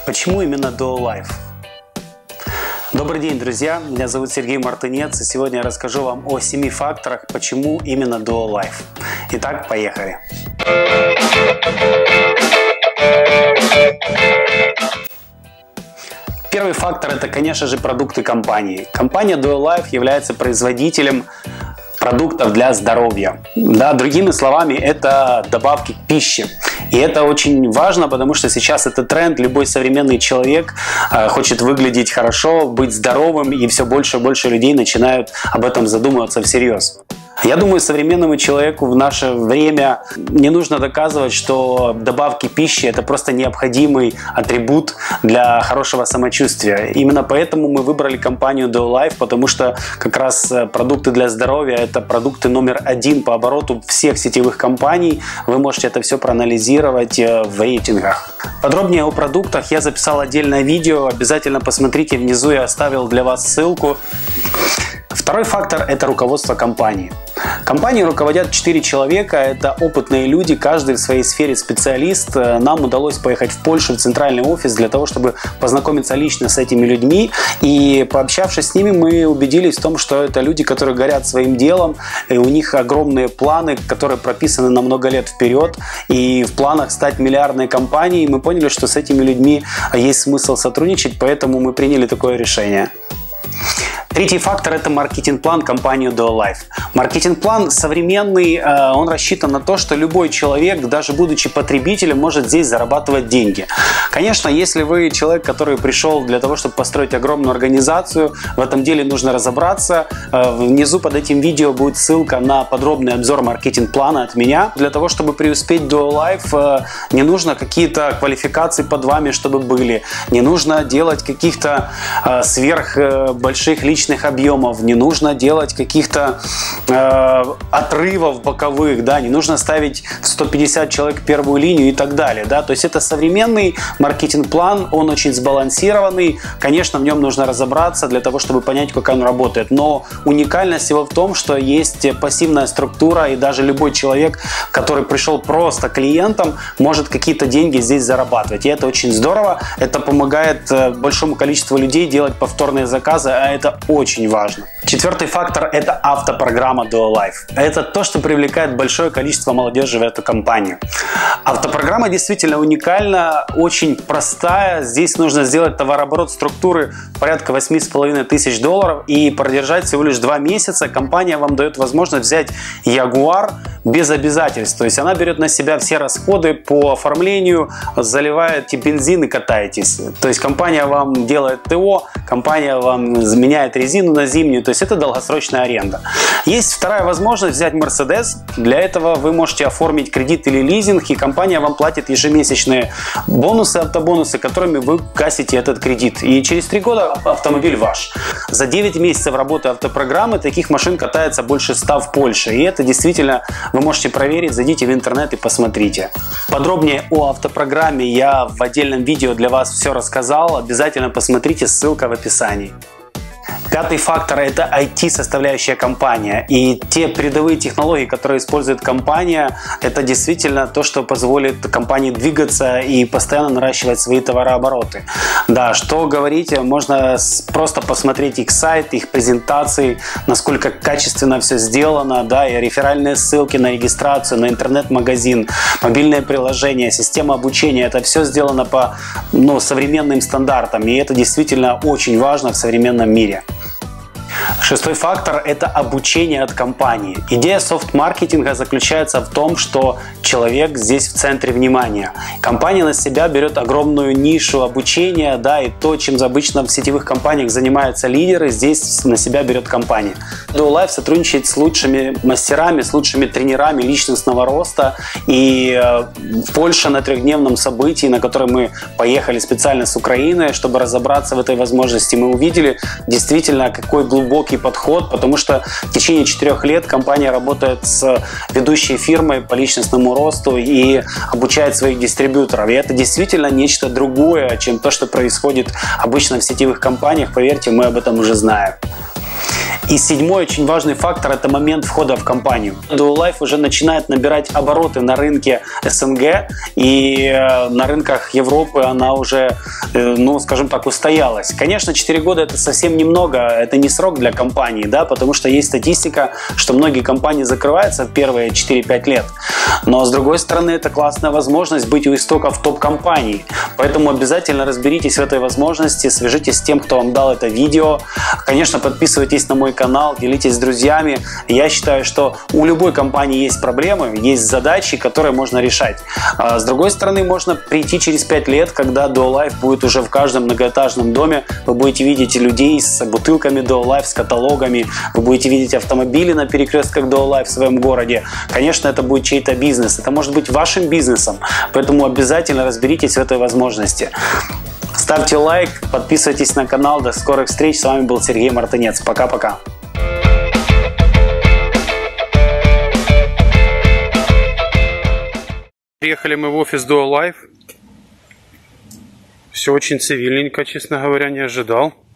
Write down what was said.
Почему именно Duo Life? Добрый день, друзья! Меня зовут Сергей Мартынец, и сегодня я расскажу вам о 7 факторах, почему именно Duo Life. Итак, поехали! Первый фактор – это, конечно же, продукты компании. Компания Duo Life является производителем продуктов для здоровья. Да, другими словами, это добавки к пище. И это очень важно, потому что сейчас это тренд. Любой современный человек хочет выглядеть хорошо, быть здоровым, и все больше и больше людей начинают об этом задумываться всерьез. Я думаю, современному человеку в наше время не нужно доказывать, что добавки пищи – это просто необходимый атрибут для хорошего самочувствия. Именно поэтому мы выбрали компанию Duo Life, потому что как раз продукты для здоровья – это продукты номер 1 по обороту всех сетевых компаний. Вы можете это все проанализировать в рейтингах. Подробнее о продуктах я записал отдельное видео. Обязательно посмотрите, внизу я оставил для вас ссылку. Второй фактор – это руководство компании. Компанией руководят 4 человека, это опытные люди, каждый в своей сфере специалист. Нам удалось поехать в Польшу, в центральный офис, для того, чтобы познакомиться лично с этими людьми. И пообщавшись с ними, мы убедились в том, что это люди, которые горят своим делом, и у них огромные планы, которые прописаны на много лет вперед. И в планах стать миллиардной компанией мы поняли, что с этими людьми есть смысл сотрудничать, поэтому мы приняли такое решение. Третий фактор – это маркетинг-план компании Duo Life. Маркетинг-план современный, он рассчитан на то, что любой человек, даже будучи потребителем, может здесь зарабатывать деньги. Конечно, если вы человек, который пришел для того, чтобы построить огромную организацию, в этом деле нужно разобраться. Внизу под этим видео будет ссылка на подробный обзор маркетинг-плана от меня. Для того, чтобы преуспеть в Duo Life, не нужно какие-то квалификации под вами, чтобы были. Не нужно делать каких-то сверх больших личных объемов, не нужно делать каких-то отрывов боковых, да, не нужно ставить 150 человек в первую линию и так далее, да, то есть это современный маркетинг-план, он очень сбалансированный, конечно, в нем нужно разобраться для того, чтобы понять, как он работает, но уникальность его в том, что есть пассивная структура, и даже любой человек, который пришел просто клиентом, может какие-то деньги здесь зарабатывать, и это очень здорово, это помогает большому количеству людей делать повторные заказы, а это очень важно. Четвертый фактор – это автопрограмма Duo Life. Это то, что привлекает большое количество молодежи в эту компанию. Автопрограмма действительно уникальна, очень простая. Здесь нужно сделать товарооборот структуры порядка $8,5 тысяч, и продержать всего лишь 2 месяца. Компания вам дает возможность взять Jaguar без обязательств. То есть она берет на себя все расходы по оформлению, заливаете бензин и катаетесь. То есть компания вам делает ТО, компания вам меняет резину на зимнюю. То есть это долгосрочная аренда. Есть вторая возможность взять Mercedes. Для этого вы можете оформить кредит или лизинг, и компания вам платит ежемесячные бонусы, автобонусы, которыми вы гасите этот кредит. И через 3 года автомобиль ваш. За 9 месяцев работы автопрограммы таких машин катается больше 100 в Польше. И это действительно вы можете проверить. Зайдите в интернет и посмотрите. Подробнее о автопрограмме я в отдельном видео для вас все рассказал. Обязательно посмотрите, ссылка в описании. Пятый фактор – это IT-составляющая компания. И те передовые технологии, которые использует компания, это действительно то, что позволит компании двигаться и постоянно наращивать свои товарообороты. Да, что говорить, можно просто посмотреть их сайт, их презентации, насколько качественно все сделано, да, и реферальные ссылки на регистрацию, на интернет-магазин, мобильное приложение, система обучения. Это все сделано по современным стандартам, и это действительно очень важно в современном мире. Шестой фактор – это обучение от компании. Идея софт-маркетинга заключается в том, что человек здесь в центре внимания. Компания на себя берет огромную нишу обучения, да, и то, чем обычно в сетевых компаниях занимаются лидеры, здесь на себя берет компания. Duo Life сотрудничает с лучшими мастерами, с лучшими тренерами личностного роста. И в Польше на 3-дневном событии, на которое мы поехали специально с Украины, чтобы разобраться в этой возможности, мы увидели действительно, какой глубокий подход, потому что в течение 4 лет компания работает с ведущей фирмой по личностному росту и обучает своих дистрибьюторов. И это действительно нечто другое, чем то, что происходит обычно в сетевых компаниях. Поверьте, мы об этом уже знаем. И седьмой очень важный фактор – это момент входа в компанию. Duolife уже начинает набирать обороты на рынке СНГ, и на рынках Европы она уже, ну, скажем так, устоялась. Конечно, 4 года – это совсем немного, это не срок для компании, да, потому что есть статистика, что многие компании закрываются в первые 4-5 лет. Но, с другой стороны, это классная возможность быть у истоков топ-компаний. Поэтому обязательно разберитесь в этой возможности, свяжитесь с тем, кто вам дал это видео. Конечно, подписывайтесь на мой канал, делитесь с друзьями. Я считаю, что у любой компании есть проблемы, есть задачи, которые можно решать. С другой стороны, можно прийти через 5 лет, когда Duolife будет уже в каждом многоэтажном доме. Вы будете видеть людей с бутылками Duolife, с каталогами. Вы будете видеть автомобили на перекрестках Duolife в своем городе. Конечно, это будет чей-то бизнес. Это может быть вашим бизнесом. Поэтому обязательно разберитесь в этой возможности. Ставьте лайк, подписывайтесь на канал. До скорых встреч. С вами был Сергей Мартынец. Пока-пока. Приехали мы в офис Duolife. Все очень цивильненько, честно говоря, не ожидал.